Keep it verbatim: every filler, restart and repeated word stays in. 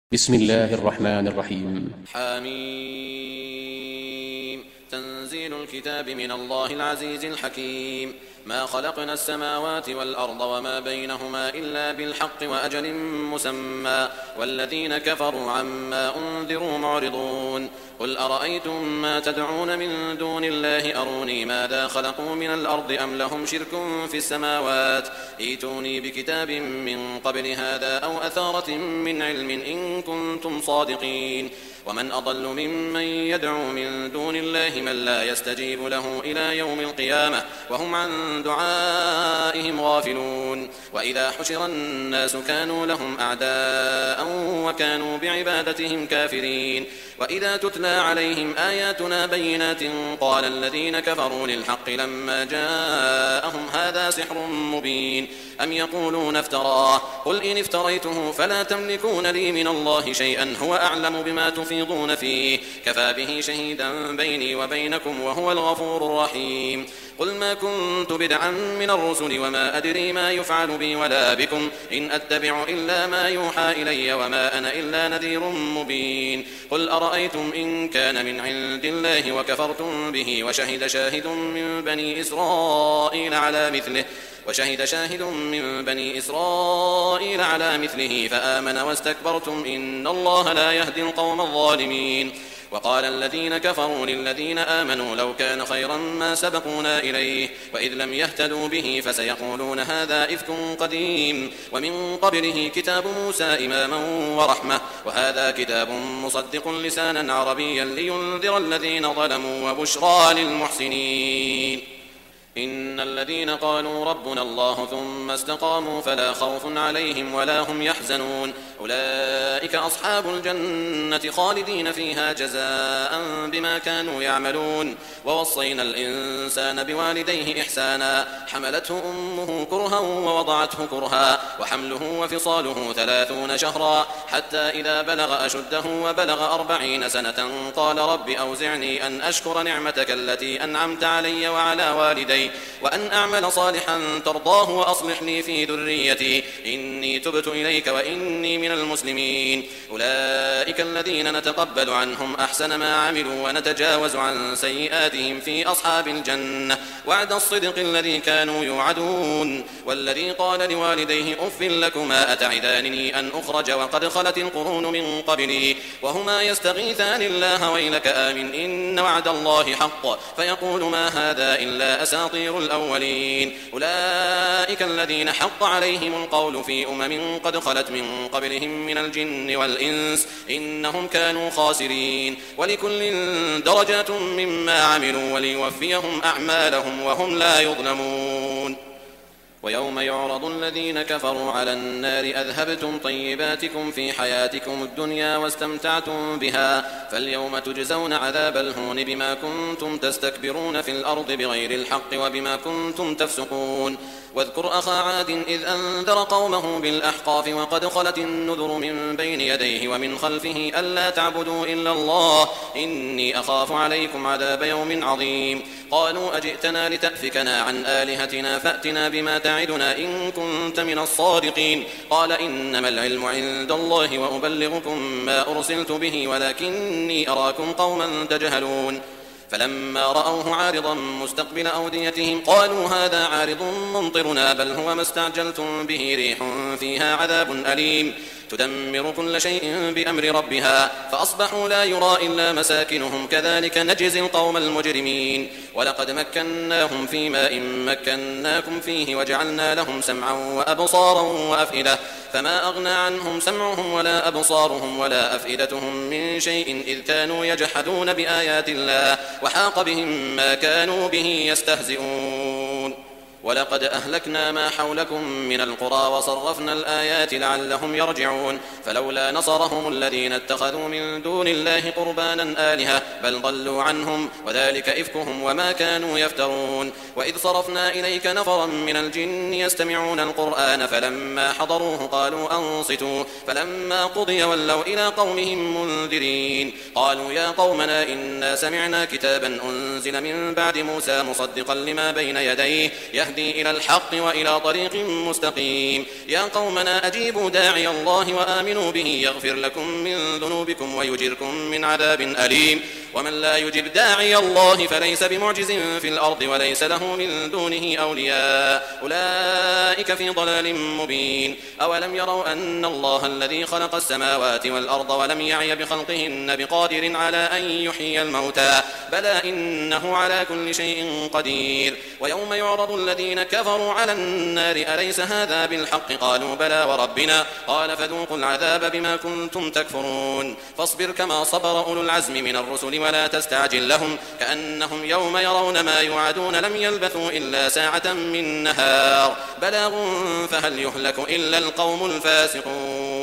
بسم الله الرحمن الرحيم. حميم. تنزيل الكتاب من الله العزيز الحكيم. ما خلقنا السماوات والأرض وما بينهما إلا بالحق وأجل مسمى والذين كفروا عما أنذروا معرضون. قل أرأيتم ما تدعون من دون الله أروني ماذا خلقوا من الأرض أم لهم شرك في السماوات ائتوني بكتاب من قبل هذا أو أثارة من علم إن كنتم صادقين. ومن أضل ممن يدعو من دون الله من لا يستجيب له إلى يوم القيامة وهم عن دعائهم غافلون. وإذا حشر الناس كانوا لهم أعداء وكانوا بعبادتهم كافرين. وإذا تتلى عليهم آياتنا بينات قال الذين كفروا للحق لما جاءهم هذا سحر مبين أم يقولون افتراه قل إن افتريته فلا تملكون لي من الله شيئا هو أعلم بما تفيضون فيه كفى به شهيدا بيني وبينكم وهو الغفور الرحيم. قل ما كنت بدعا من الرسل وما أدري ما يفعل بي ولا بكم إن أتبع إلا ما يوحى إلي وما أنا إلا نذير مبين. قل أرأيتم إن كان من عند الله وكفرتم به وشهد شاهد من بني إسرائيل على مثله وشهد شاهد من بني إسرائيل على مثله فآمن واستكبرتم إن الله لا يهدي القوم الظالمين. وقال الذين كفروا للذين آمنوا لو كان خيرا ما سبقونا إليه وإذ لم يهتدوا به فسيقولون هذا إفك قديم ومن قبله كتاب موسى إماما ورحمة وهذا كتاب مصدق لسانا عربيا لينذر الذين ظلموا وبشرى للمحسنين. إن الذين قالوا ربنا الله ثم استقاموا فلا خوف عليهم ولا هم يحزنون أولئك أصحاب الجنة خالدين فيها جزاء بما كانوا يعملون. ووصينا الإنسان بوالديه إحسانا حملته أمه كرها ووضعته كرها وحمله وفصاله ثلاثون شهرا حتى إذا بلغ أشده وبلغ أربعين سنة قال رب أوزعني أن أشكر نعمتك التي أنعمت علي وعلى والدي وأن أعمل صالحا ترضاه وأصلح لي في ذريتي إني تبت إليك وإني من المسلمين. أولئك الذين نتقبل عنهم أحسن ما عملوا ونتجاوز عن سيئاتهم في أصحاب الجنة وعد الصدق الذي كانوا يوعدون. والذي قال لوالديه أف لكما أتعدانني أن أخرج وقد خلت القرون من قبلي وهما يستغيثان الله ويلك آمن إن وعد الله حق فيقول ما هذا إلا أساطير الأولين. أولئك الذين حق عليهم القول في أمم قد خلت من قبلهم من الجن والإنس إنهم كانوا خاسرين. ولكل درجات مما عملوا وليوفيهم أعمالهم وهم لا يظلمون. ويوم يعرض الذين كفروا على النار أذهبتم طيباتكم في حياتكم الدنيا واستمتعتم بها فاليوم تجزون عذاب الهون بما كنتم تستكبرون في الأرض بغير الحق وبما كنتم تفسقون. واذكر أخا عاد إذ أنذر قومه بالأحقاف وقد خلت النذر من بين يديه ومن خلفه ألا تعبدوا إلا الله إني أخاف عليكم عذاب يوم عظيم. قالوا أجئتنا لتأفكنا عن آلهتنا فأتنا بما تعدنا إن كنت من الصادقين. قال إنما العلم عند الله وأبلغكم ما أرسلت به ولكني أراكم قوما تجهلون. فلما رأوه عارضا مستقبل أوديتهم قالوا هذا عارض ممطرنا بل هو ما استعجلتم به ريح فيها عذاب أليم تدمر كل شيء بأمر ربها فأصبحوا لا يرى إلا مساكنهم كذلك نجزي القوم المجرمين. ولقد مكناهم في ماء مكناكم فيه وجعلنا لهم سمعا وأبصارا وأفئدة فما أغنى عنهم سمعهم ولا أبصارهم ولا أفئدتهم من شيء إذ كانوا يجحدون بآيات الله وحاق بهم ما كانوا به يستهزئون. ولقد أهلكنا ما حولكم من القرى وصرفنا الآيات لعلهم يرجعون. فلولا نصرهم الذين اتخذوا من دون الله قربانا آلهة بل ضلوا عنهم وذلك إفكهم وما كانوا يفترون. وإذ صرفنا إليك نفرا من الجن يستمعون القرآن فلما حضروه قالوا أنصتوا فلما قضي ولوا إلى قومهم منذرين. قالوا يا قومنا إنا سمعنا كتابا أنزل من بعد موسى مصدقا لما بين يديه يهدي يهدي إلى الحق وإلى طريق مستقيم. يا قومنا أجيبوا داعي الله وآمنوا به يغفر لكم من ذنوبكم ويجركم من عذاب أليم. ومن لا يجب داعي الله فليس بمعجز في الأرض وليس له من دونه أولياء أولئك في ضلال مبين. أولم يروا أن الله الذي خلق السماوات والأرض ولم يعي بخلقهن بقادر على أن يحيي الموتى بلى إنه على كل شيء قدير. ويوم يعرض الذين كفروا على النار أليس هذا بالحق قالوا بلى وربنا قال فذوقوا العذاب بما كنتم تكفرون. فاصبر كما صبر أولو العزم من الرسل ولا تستعجل لهم كأنهم يوم يرون ما يوعدون لم يلبثوا إلا ساعة من نهار بلاغ فهل يهلك إلا القوم الفاسقون.